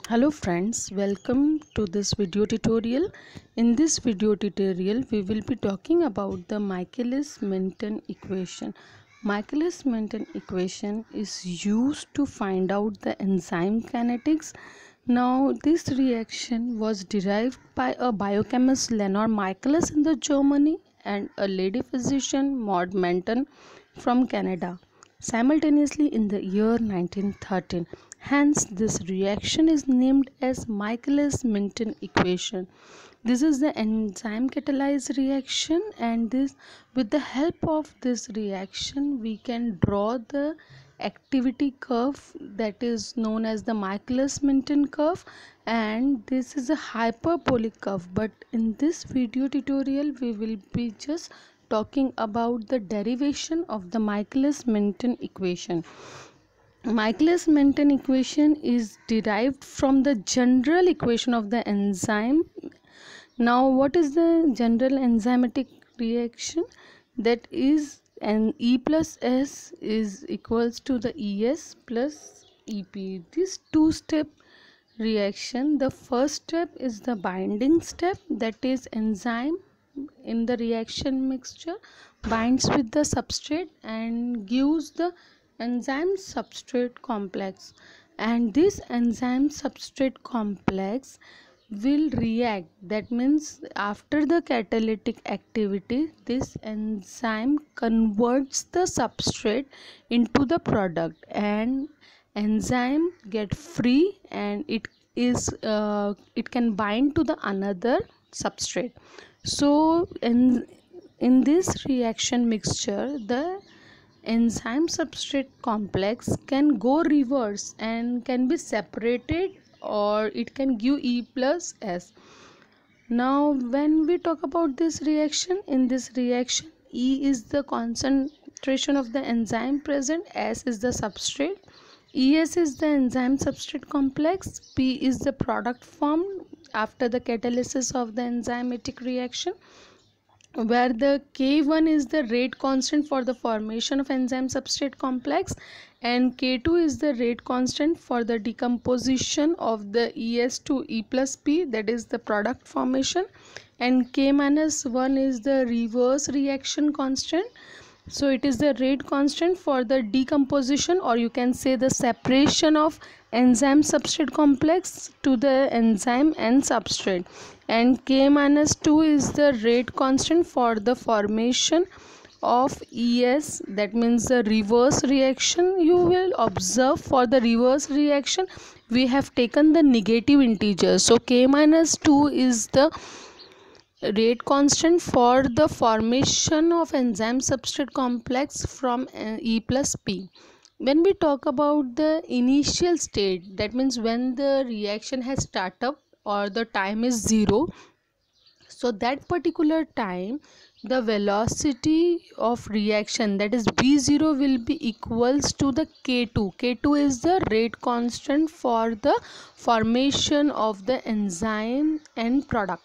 Hello friends, welcome to this video tutorial. In this video tutorial, we will be talking about the Michaelis Menton equation. Michaelis Menton equation is used to find out the enzyme kinetics. Now, this reaction was derived by a biochemist Leonard Michaelis in the Germany and a lady physician Maud Menton from Canada simultaneously in the year 1913. Hence, this reaction is named as Michaelis Menton equation. This is the enzyme catalyzed reaction, and this with the help of this reaction we can draw the activity curve that is known as the Michaelis Menton curve, and this is a hyperbolic curve. But in this video tutorial we will be just talking about the derivation of the Michaelis Menton equation. Michaelis Menton equation is derived from the general equation of the enzyme. Now, what is the general enzymatic reaction? That is, an E plus S is equals to the ES plus EP. This two-step reaction, the first step is the binding step, that is enzyme in the reaction mixture binds with the substrate and gives the enzyme substrate complex, and this enzyme substrate complex will react. That means after the catalytic activity, this enzyme converts the substrate into the product, and enzyme get free and it can bind to the another substrate. So in this reaction mixture, the enzyme substrate complex can go reverse and can be separated, or it can give E plus S. Now when we talk about this reaction, in this reaction E is the concentration of the enzyme present, S is the substrate, ES is the enzyme substrate complex, P is the product formed after the catalysis of the enzymatic reaction, where the K1 is the rate constant for the formation of enzyme substrate complex and K2 is the rate constant for the decomposition of the ES to E plus P, that is the product formation, and K minus 1 is the reverse reaction constant. So it is the rate constant for the decomposition, or you can say the separation of enzyme substrate complex to the enzyme and substrate, and K minus 2 is the rate constant for the formation of ES, that means the reverse reaction. You will observe for the reverse reaction we have taken the negative integers, so K minus 2 is the rate constant for the formation of enzyme substrate complex from E plus P. When we talk about the initial state, that means when the reaction has started or the time is 0, so that particular time the velocity of reaction, that is V0, will be equals to the K2. K2 is the rate constant for the formation of the enzyme and product,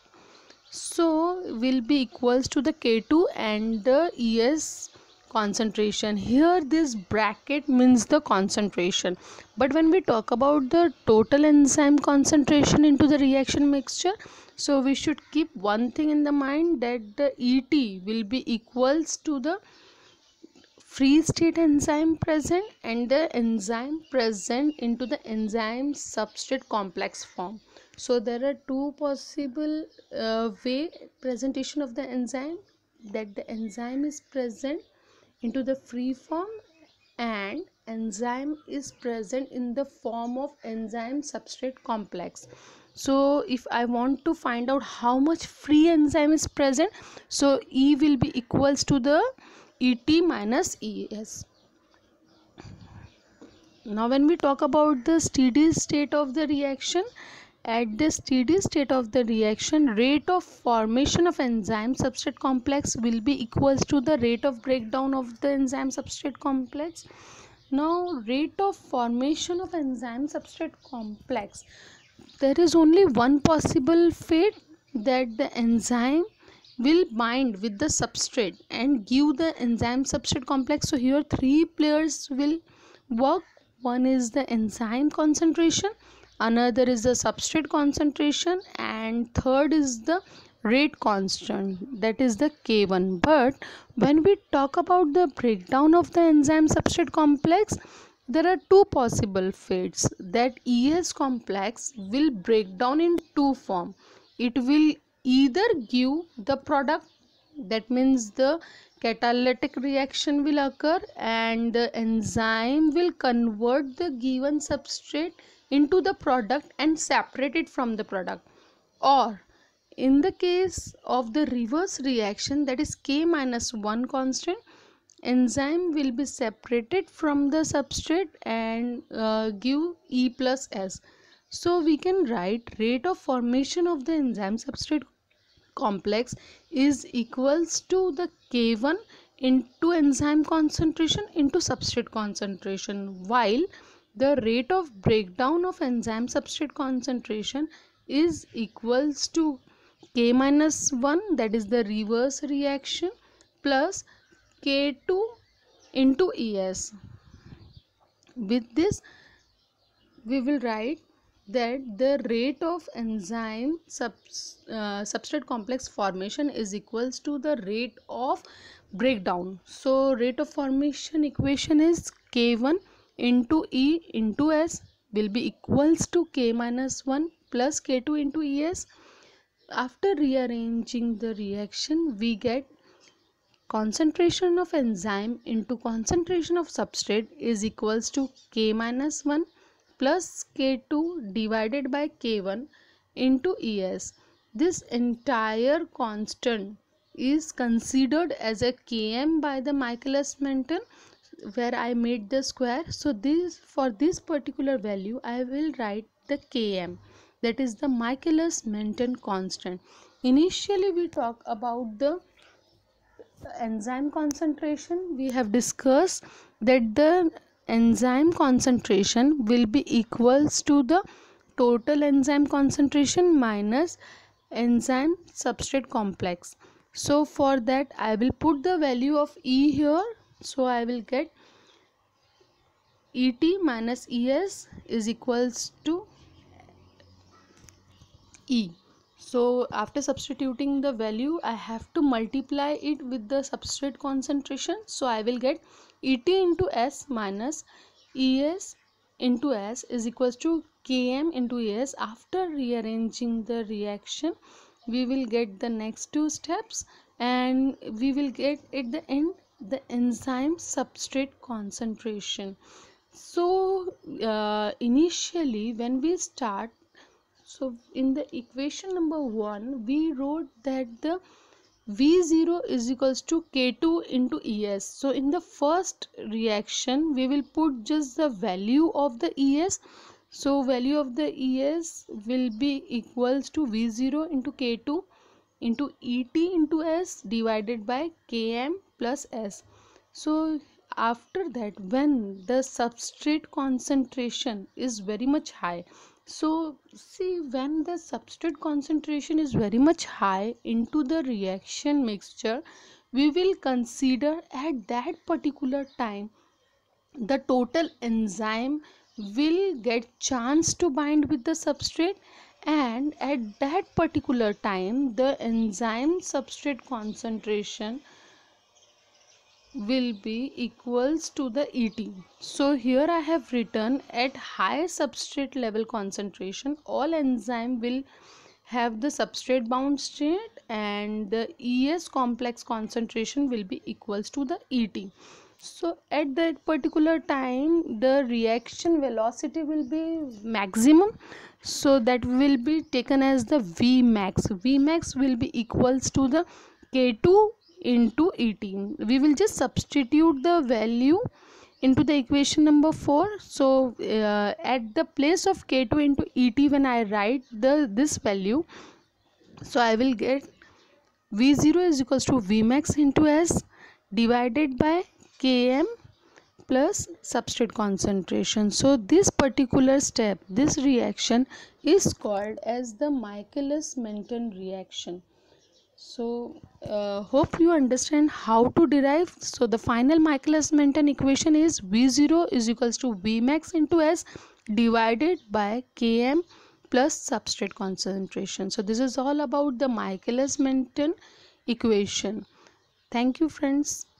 so will be equals to the K2 and the ES concentration. Here this bracket means the concentration, but when we talk about the total enzyme concentration into the reaction mixture, so we should keep one thing in the mind, that the ET will be equals to the free state enzyme present and the enzyme present into the enzyme substrate complex form. So there are two possible way presentation of the enzyme, that the enzyme is present into the free form and enzyme is present in the form of enzyme substrate complex. So if I want to find out how much free enzyme is present, so E will be equals to the ET minus ES. Now when we talk about the steady state of the reaction, at the steady state of the reaction, rate of formation of enzyme substrate complex will be equals to the rate of breakdown of the enzyme substrate complex. Now rate of formation of enzyme substrate complex, there is only one possible fate, that the enzyme will bind with the substrate and give the enzyme substrate complex. So here three players will work. One is the enzyme concentration, another is the substrate concentration, and third is the rate constant, that is the K1. But when we talk about the breakdown of the enzyme substrate complex, there are two possible fates, that ES complex will break down in two form. It will either give the product, that means the catalytic reaction will occur and the enzyme will convert the given substrate into the product and separate it from the product, or in the case of the reverse reaction, that is K minus 1 constant, enzyme will be separated from the substrate and give E plus S. So we can write rate of formation of the enzyme substrate complex is equals to the K1 into enzyme concentration into substrate concentration, while the rate of breakdown of enzyme substrate concentration is equals to K minus 1, that is the reverse reaction, plus K2 into ES. With this we will write that the rate of enzyme substrate complex formation is equals to the rate of breakdown. So rate of formation equation is K1 into E into S will be equals to K minus 1 plus K2 into ES. After rearranging the reaction, we get concentration of enzyme into concentration of substrate is equals to K minus 1 plus K2 divided by K1 into ES. This entire constant is considered as a Km by the Michaelis Menton, where I made the square. So this, for this particular value I will write the Km, that is the Michaelis Menton constant. Initially we talk about the enzyme concentration. We have discussed that the enzyme concentration will be equals to the total enzyme concentration minus enzyme substrate complex. So for that I will put the value of E here. So I will get ET minus ES is equals to E. So after substituting the value, I have to multiply it with the substrate concentration. So I will get ET into S minus ES into S is equals to Km into ES. After rearranging the reaction, we will get the next two steps, and we will get at the end the enzyme substrate concentration. So initially when we start, so in the equation number 1 we wrote that the V0 is equals to K2 into ES. So in the first reaction we will put just the value of the ES. So value of the ES will be equals to V0 into K2 into ET into S divided by Km plus S. So after that, when the substrate concentration is very much high, so see, when the substrate concentration is very much high into the reaction mixture, we will consider at that particular time the total enzyme will get chance to bind with the substrate, and at that particular time the enzyme substrate concentration will be equals to the ET. So here I have written at high substrate level concentration all enzyme will have the substrate bound state and the ES complex concentration will be equals to the ET. So at that particular time the reaction velocity will be maximum, so that will be taken as the Vmax. Vmax will be equals to the K2 into ET. We will just substitute the value into the equation number 4. So at the place of K2 into ET, when I write this value, so I will get V0 is equals to Vmax into S divided by Km plus substrate concentration. So this particular step, this reaction is called as the Michaelis Menton reaction. So hope you understand how to derive. So the final Michaelis Menton equation is V0 is equals to Vmax into S divided by Km plus substrate concentration. So this is all about the Michaelis Menton equation. Thank you friends.